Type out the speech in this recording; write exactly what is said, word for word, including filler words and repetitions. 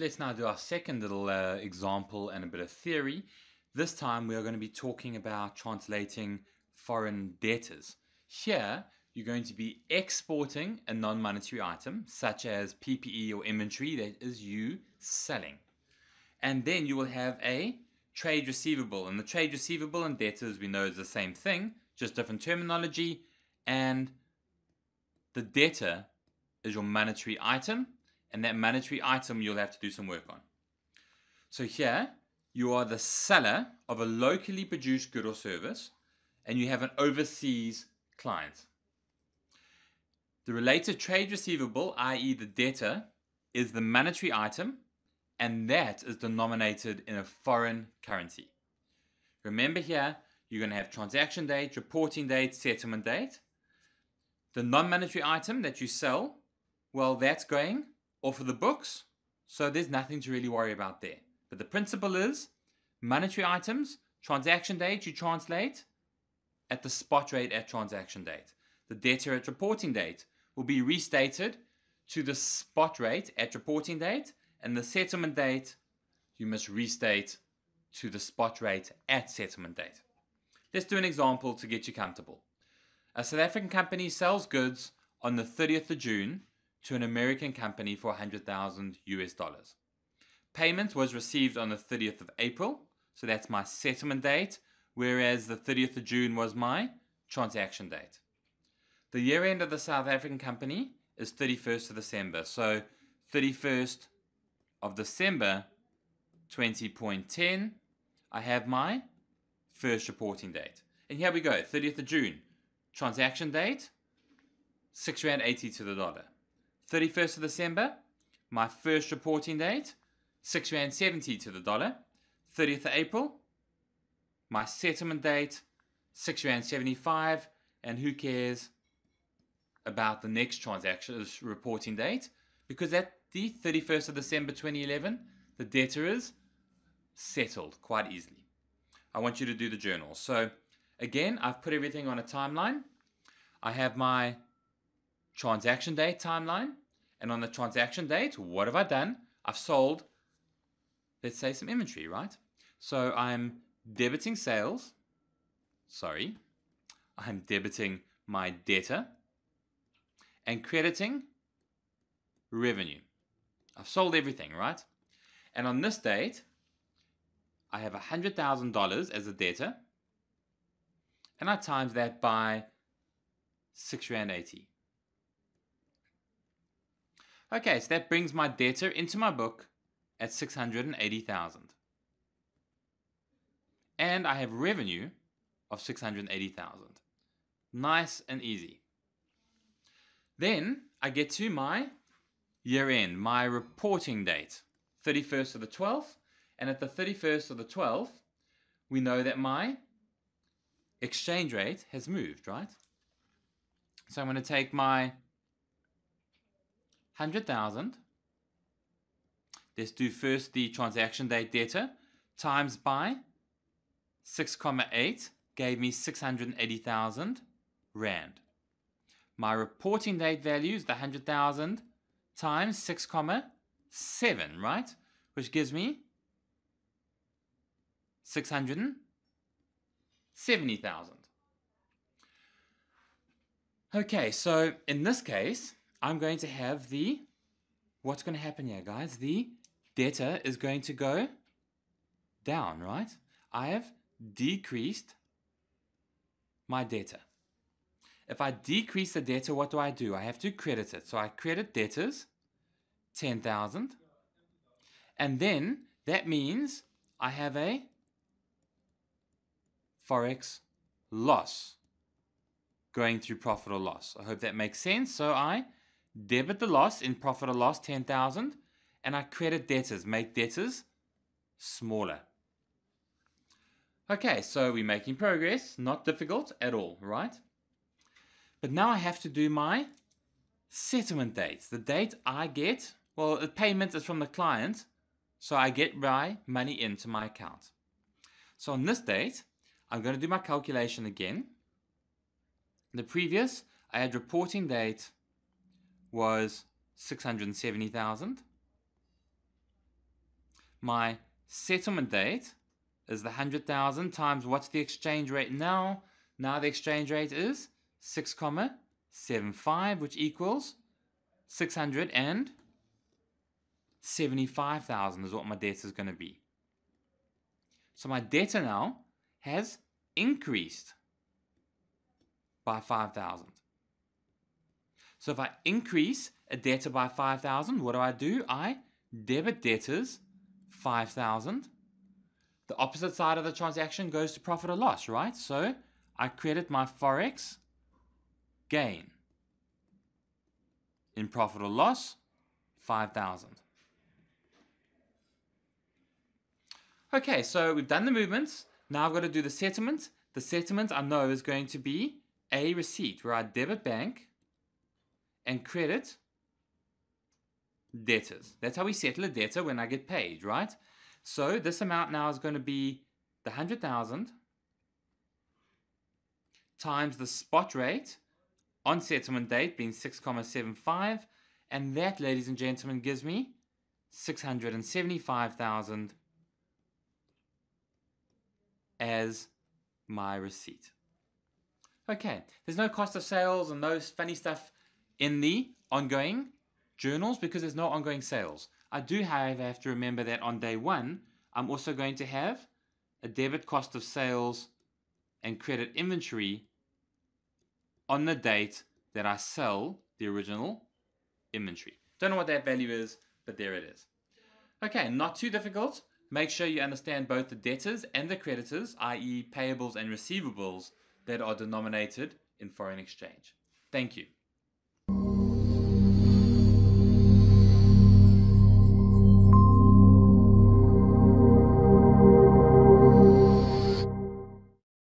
let's now do our second little uh, example and a bit of theory. This time we are going to be talking about translating foreign debtors. Here you're going to be exporting a non-monetary item such as P P E or inventory that is you selling. And then you will have a trade receivable, and the trade receivable and debtors we know is the same thing, just different terminology, and the debtor is your monetary item, and that monetary item you'll have to do some work on. So here you are the seller of a locally produced good or service, and you have an overseas client. The related trade receivable, that is the debtor, is the monetary item, and that is denominated in a foreign currency. Remember here, you're going to have transaction date, reporting date, settlement date. The non-monetary item that you sell, well, that's going off of the books, so there's nothing to really worry about there. But the principle is, monetary items, transaction date, you translate at the spot rate at transaction date. The debtor at reporting date will be restated to the spot rate at reporting date, and the settlement date you must restate to the spot rate at settlement date. Let's do an example to get you comfortable. A South African company sells goods on the thirtieth of June to an American company for one hundred thousand U S dollars. Payment was received on the thirtieth of April, so that's my settlement date, whereas the thirtieth of June was my transaction date. The year end of the South African company is thirty-first of December, so thirty-first of December twenty ten, I have my first reporting date. And here we go, thirtieth of June, transaction date, six rand eighty to the dollar. thirty-first of December, my first reporting date, six rand seventy to the dollar. thirtieth of April, my settlement date, six rand seventy-five, and who cares about the next transaction reporting date, because at the thirty-first of December twenty eleven, the debtor is settled quite easily. I want you to do the journal. So again, I've put everything on a timeline. I have my transaction date timeline, and on the transaction date, what have I done? I've sold, let's say, some inventory, right? So I'm debiting sales, sorry, I'm debiting my debtor, and crediting revenue. I've sold everything, right? And on this date, I have one hundred thousand dollars as a debtor, and I times that by six rand eighty. Okay, so that brings my debtor into my book at six hundred eighty thousand. And I have revenue of six hundred eighty thousand. Nice and easy. Then I get to my year end, my reporting date, thirty-first of the twelfth, and at the thirty-first of the twelfth, we know that my exchange rate has moved, right? So I'm going to take my one hundred thousand, let's do first the transaction date debtor, times by six comma eight, gave me six hundred eighty thousand rand. My reporting date value is the one hundred thousand times six comma seven, right? Which gives me six hundred seventy thousand. Okay, so in this case, I'm going to have the, what's going to happen here, guys? The debtor is going to go down, right? I have decreased my debtor. If I decrease the debtor, what do I do? I have to credit it. So I credit debtors, ten thousand. And then that means I have a Forex loss going through profit or loss. I hope that makes sense. So I debit the loss in profit or loss, ten thousand, and I credit debtors, make debtors smaller. Okay, so we're making progress, not difficult at all, right? But now I have to do my settlement dates. The date I get, well, the payment is from the client, so I get my money into my account. So on this date, I'm going to do my calculation again. The previous, I had reporting date was six hundred seventy thousand. my settlement date is the one hundred thousand times what's the exchange rate now? Now the exchange rate is six comma seven five, which equals six hundred seventy-five thousand is what my debt is going to be. So my debtor now has increased by five thousand. So if I increase a debtor by five thousand, what do I do? I debit debtors five thousand. The opposite side of the transaction goes to profit or loss, right? So I credit my Forex gain. In profit or loss, five thousand. Okay, so we've done the movements. Now I've got to do the settlement. The settlement I know is going to be a receipt where I debit bank and credit debtors. That's how we settle a debtor when I get paid, right? So this amount now is going to be the one hundred thousand times the spot rate on settlement date being six comma seven five, and that, ladies and gentlemen, gives me six hundred seventy-five thousand as my receipt. Okay, there's no cost of sales and no funny stuff in the ongoing journals because there's no ongoing sales. I do, however, have to remember that on day one, I'm also going to have a debit cost of sales and credit inventory on the date that I sell the original inventory. Don't know what that value is, but there it is. Okay, not too difficult. Make sure you understand both the debtors and the creditors, that is payables and receivables, that are denominated in foreign exchange. Thank you.